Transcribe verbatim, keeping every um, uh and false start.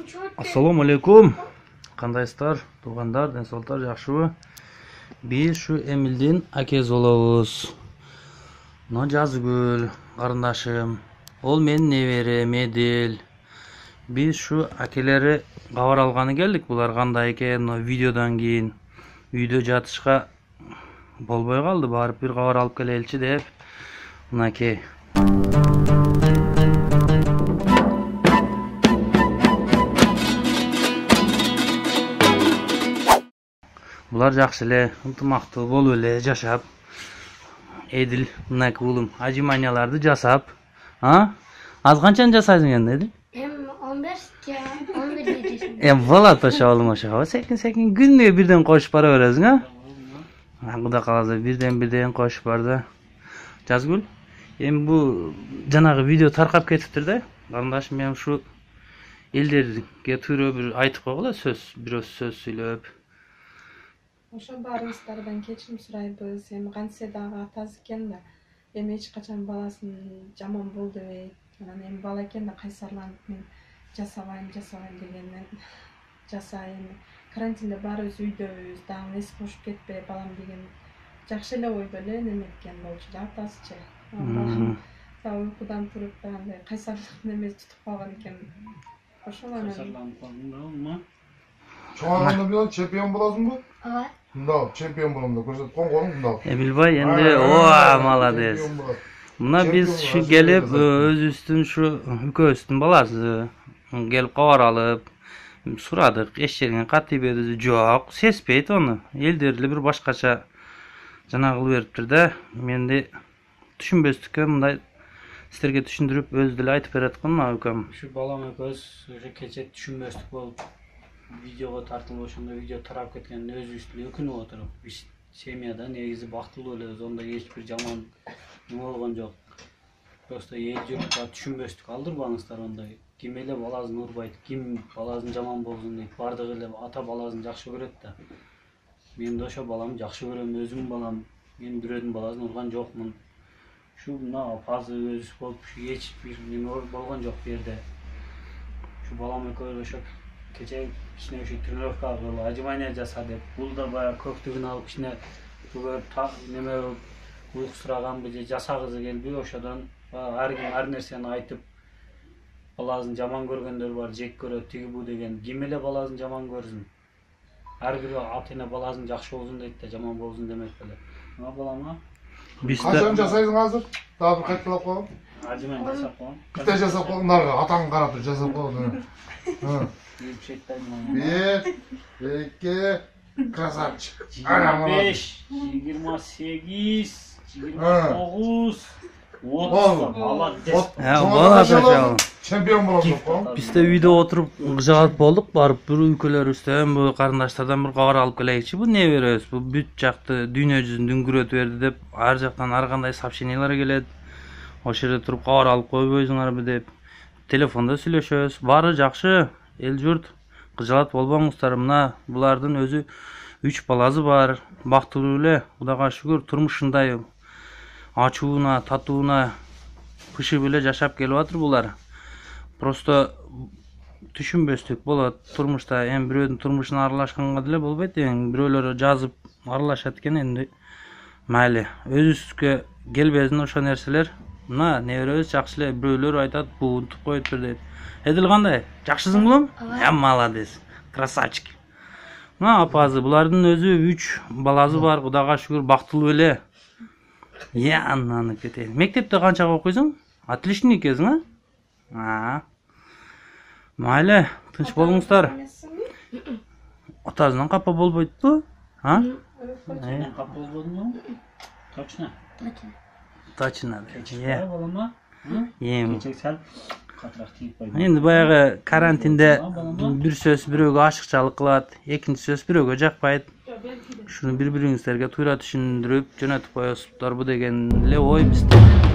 Assalamu alaikum. Кандайсыздар, туғандар, денсаулықтар жақшыбы? Biz şu Emil'den akez olabız. No Жазгүл, қарындашым. Ол мен неберем Еділ. Biz şu akelері қабар алғаны келдік. Бұлар қандай екен, но видеодан кейін үйде жатышқа болбой қалды. Барып бір қабар алып келелчі деп. Мынаке. Bular жақсы эле, ынтымактуу болуп эле жашап, Эдил мынакей улум ажиманияларды жасап, а? Аз канчаны жасайсың энди, Эдил? Эми он беш, он бир жашайм. Эми болот ошо улум ошо. Секин-секин күнүгө бирден кошуп бара бересиң, а? Кудай кааласа бирден-бирден кошуп бар да. Жазгүл, эми бу жанагы видео таркап кетиптир да. Карындашым мен ушу элдерге туура бир айтып койгула сөз, бирөө сөз сүйлөп. Ошо баарыңыздардан кечирим сурайбыз. Эми кантсе дагы атасы экен да, эми эч качан баласын жаман болду дебейт. Анан эми бала экен да кайсарланып мен жасабайм, жасабайм дегенден жасайм. Карантинде баарыбыз үйдөбүз, дагы эс кошуп кетпей балам деген жакшы эле ойдо эле неметкен болчу да атасычы. Дагы уйкудан туруп андай кайсарлык немеси тутуп калган экен. Ошол анан Кайсарланып калдың да, Çoğalanda bir çempiyon bulasın mı? Ооба. Bunda çempiyon bulamda. Koşat konголуң bunda. Эмилбай энди ооба молодец. Мына биз şu келип өзүбүздүн şu үкөөбүздүн баласы келип кабар алып сурадык. Эч жерге кат тийбедиби? Жок, сезбейт аны. Элдер эле бир башкача жана кылып бериптир да. Менди түшүнбөстүккө мындай силерге түшүндүрүп өзү деле айтып бераткан мына үкөм. Şu балам экөөбүз уже кече түшүнбөстүк болуп видеого тартылып ошондо видео тарап кеткенин өзүбүз деле өкүнүп отуруп. Биз семьяда негизи бактылуу элебиз, онда эч бир жаман неме болгон жок. Просто эл журтка түшүнбөстүк алдырбаңыздар ондай. Ким эле баласын урбайт, ким баласын жаман болсун дейт. Бардыгы эле ата баласын жакшы көрөт да. Мен да ошо баламды жакшы көрөм, өзүм балам. Мен бирөөдүн баласын урган жокмун. Şu мына фазы өзүбүз болуп, эч бир неме болгон жок бу жерде. Şu балам экөөбүз ошо кече кичине ушу тренировка кылып ажимания жаса деп, бул да баягы көктүгүн алып кичине бүгөр неме уйку сураганбы же жасагысы келби, ошодон ар ким ар нерсени айтып баласын жаман көргөндөр бар, жек көрөт, тиги бу деген. Ким эле баласын жаман көрсүн? Ар бир ата эне баласын жакшы болсун дейт да, жаман болсун демек беле. Мына балама Биз Kaçan jasaysың азыр? Daha bir kayıtlalap koyalım. ажимания жасап койгом. Bitte jasap koyalım. Narga atağın karatır jasap koyalım. Bir, iki, krasavчик. yigirma besh, yigirma sekiz, yigirma to'qqiz, otuz. Молодец. Молодец. Çempiyon bulamda koyalım. Biz de uyda oturup gıcalat bolduk, barıp bir ülkeleribizden bu karındaşlardan bir kabar alıp geleyikçi. Bu ne veriyoruz? Bu büt jaktı dünya yüzünü düngüröt verdi dep, ar jaktan ar kандай сообщениялар келет. Ошо жерде туруп кабар алып койбойсуңарбы деп. Телефонда сүйлөшөбүз. Баары жакшы. Эл журт кыжалат болбоңуздар. Мына булардын өзү үч баласы бар. Бактылуу эле, Кудайга шүгүр, турмушундай ачууна, татууна пышып эле жашап келип атыр булар. Просто түшүнбөстүк болот. Турмушта эми бирөөдүн турмушуна аралашканга деле болбойт. Эми бирөөлөр жазып аралашат экен, энди майли. Өзүбүзгө келбесин ошо нерселер. Мына неберебиз жакшы эле, бирөөлөр айтат, буунтуп коюптур дейт. Эдил кандай? Жакшысың булам? Я молодец. Красавчик. Мына апазы, булардын өзү үч баласы бар. Кудайга шүгүр, бактылуу эле. Я ананы кетейин. Мектепте канчага окуйсуң? Отличник экенсиң, а? Майли, тынч болуңуздар. Атасынан капа болбойтпу? А? Капа болбодуңбу? Точно. Точно. Кече балама? Эми Кече сал катыраак тийип койду. Эndi баягы карантинде бир сөз бирөөгө ашыкчалык кылат, экинчи сөз бирөөгө жакпайт. Шуну бири-бириңиздерге туура түшүндүрүп жөнөтүп коесуздар бу деген эле ой бизде.